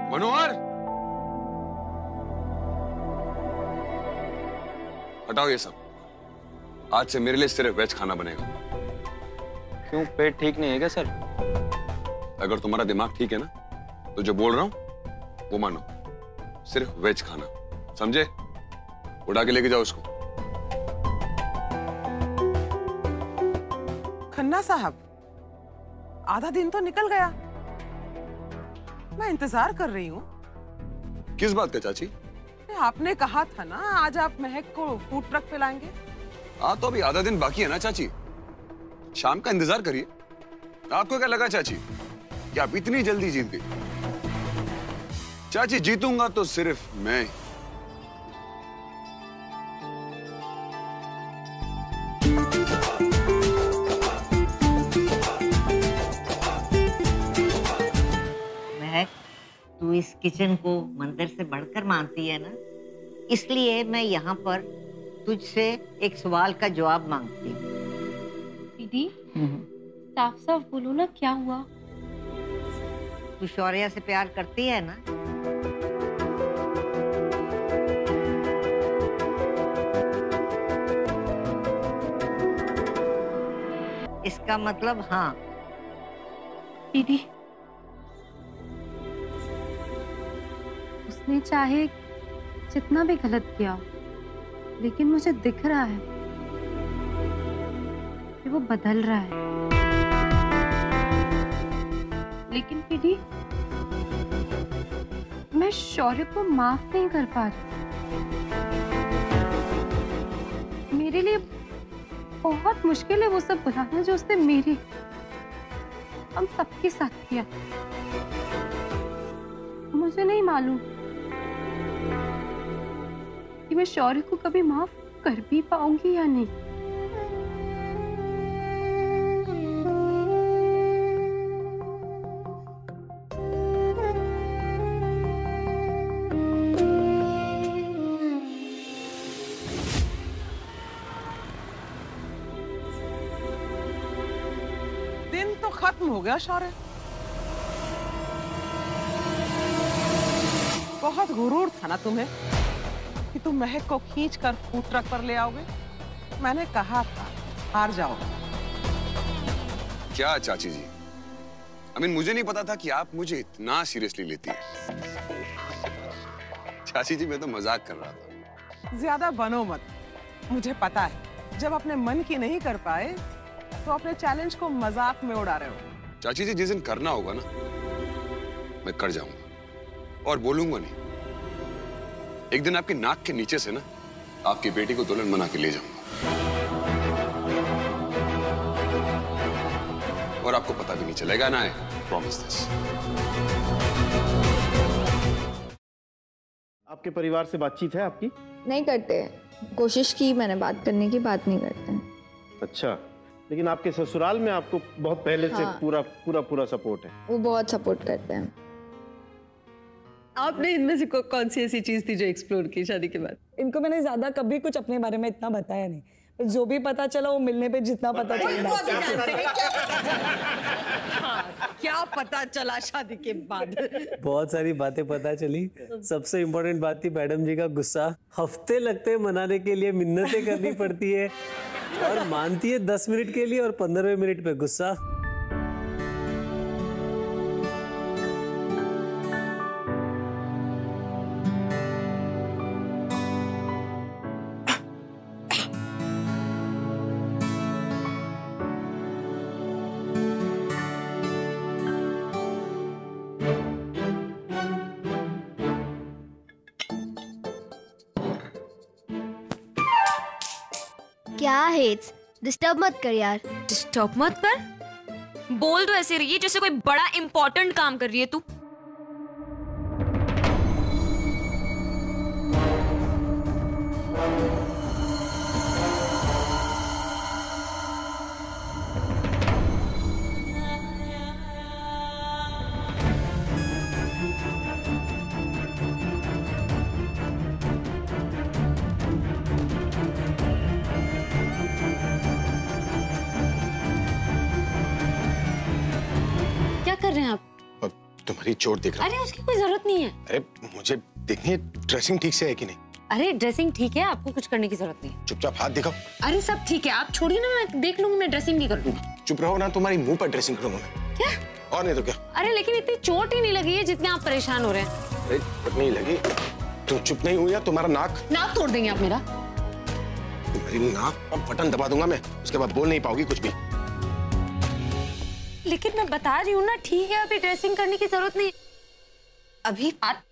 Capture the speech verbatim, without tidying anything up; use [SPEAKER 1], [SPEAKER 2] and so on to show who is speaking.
[SPEAKER 1] मनोहर, हटाओ ये सब। आज से मेरे लिए सिर्फ वेज खाना बनेगा।
[SPEAKER 2] क्यों, पेट ठीक नहीं है क्या सर?
[SPEAKER 1] अगर तुम्हारा दिमाग ठीक है ना, तो जो बोल रहा हूं वो मानो। सिर्फ वेज खाना, समझे? उड़ा के लेके जाओ उसको।
[SPEAKER 3] खन्ना साहब, आधा दिन तो निकल गया। मैं इंतजार कर रही हूँ।
[SPEAKER 1] किस बात का चाची?
[SPEAKER 3] आपने कहा था ना आज आप महक को फूड ट्रक पे लाएंगे।
[SPEAKER 1] हाँ, तो अभी आधा दिन बाकी है ना चाची। शाम का इंतजार करिए। आपको क्या लगा चाची कि आप इतनी जल्दी जीत गई? चाची, जीतूंगा तो सिर्फ मैं।
[SPEAKER 4] महक, तू इस किचन को मंदिर से बढ़कर मानती है ना, इसलिए मैं यहाँ पर तुझसे एक सवाल का जवाब मांगती हूँ।
[SPEAKER 5] दीदी, साफ साफ बोलो ना, क्या हुआ?
[SPEAKER 4] तू शौर्या से प्यार करती है ना? इसका मतलब हाँ।
[SPEAKER 5] दीदी, उसने चाहे जितना भी गलत किया, लेकिन मुझे दिख रहा है कि वो बदल रहा है। लेकिन दीदी, मैं शौर्य को माफ नहीं कर पा रही। मेरे लिए बहुत मुश्किल है वो सब बुलाना जो उसने मेरे, हम सबके साथ किया। मुझे नहीं मालूम कि मैं शौर्य को कभी माफ कर भी पाऊंगी या नहीं।
[SPEAKER 3] दिन तो खत्म हो गया शौर्य। बहुत गुरूर था ना तुम्हें कि तुम महक को खींच कर फूड ट्रक पर ले आओगे। मैंने कहा था हार जाओगे।
[SPEAKER 1] क्या चाची जी, आई मीन मुझे नहीं पता था कि आप मुझे इतना सीरियसली लेती है। चाची जी, मैं तो मजाक कर रहा था।
[SPEAKER 3] ज्यादा बनो मत। मुझे पता है जब अपने मन की नहीं कर पाए तो अपने चैलेंज को मजाक में उड़ा रहे हो।
[SPEAKER 1] चाची जी, जिस दिन करना होगा ना, मैं कर जाऊंगा और बोलूंगा नहीं। एक दिन आपकी नाक के नीचे से ना आपकी बेटी को दुल्हन बना के ले जाऊंगा, और आपको पता भी नहीं चलेगा ना। I promise this.
[SPEAKER 6] आपके परिवार से बातचीत है आपकी?
[SPEAKER 7] नहीं करते। कोशिश की मैंने बात करने की, बात नहीं करते हैं।
[SPEAKER 6] अच्छा, लेकिन आपके ससुराल में आपको बहुत पहले से
[SPEAKER 7] हाँ।
[SPEAKER 6] पूरा पूरा पूरा सपोर्ट है?
[SPEAKER 7] वो बहुत सपोर्ट करते हैं।
[SPEAKER 8] आपने इनमें से को, कौन सी ऐसी चीज थी जो एक्सप्लोर की शादी के बाद?
[SPEAKER 9] इनको मैंने ज्यादा कभी कुछ अपने बारे में इतना बताया नहीं, पर जो भी पता चला वो मिलने पे जितना पता चला।
[SPEAKER 8] हाँ, क्या पता चला शादी के बाद?
[SPEAKER 10] बहुत सारी बातें पता चली। सबसे इम्पोर्टेंट बात थी मैडम जी का गुस्सा। हफ्ते लगते हैं मनाने के लिए, मिन्नतें करनी पड़ती है, और मानती है दस मिनट के लिए और पंद्रहवें मिनट पे गुस्सा।
[SPEAKER 11] क्या है, डिस्टर्ब मत कर यार।
[SPEAKER 12] डिस्टर्ब मत कर? बोल तो ऐसे रही है जैसे कोई बड़ा इंपॉर्टेंट काम कर रही है तू।
[SPEAKER 13] तुम्हारी चोट देख रहा हूं।
[SPEAKER 14] अरे उसकी कोई जरूरत नहीं है।
[SPEAKER 13] अरे मुझे देखनी है ड्रेसिंग ठीक से है कि नहीं।
[SPEAKER 14] अरे ड्रेसिंग ठीक है, आपको कुछ करने की जरूरत नहीं है।
[SPEAKER 13] चुपचाप हाथ दिखाओ।
[SPEAKER 14] अरे सब ठीक है, आप छोड़िए ना, मैं देख लूंगी, मैं ड्रेसिंग भी कर लूंगी।
[SPEAKER 13] चुप रहो ना, तुम्हारी मुंह पर ड्रेसिंग करूंगा मैं।
[SPEAKER 14] क्या?
[SPEAKER 13] और नहीं तो क्या।
[SPEAKER 14] अरे लेकिन इतनी चोट ही नहीं लगी है जितने आप परेशान हो रहे हैं।
[SPEAKER 13] अरे चोट नहीं लगी, तुम चुप नहीं हुई या तुम्हारा नाक
[SPEAKER 14] नाक तोड़ देंगे आप मेरा।
[SPEAKER 13] तुम्हारी नाक पर बटन दबा दूंगा मैं, उसके बाद बोल नहीं पाओगी कुछ भी।
[SPEAKER 14] लेकिन मैं बता रही हूँ ना, ठीक है, अभी ड्रेसिंग करने की जरूरत नहीं। अभी आप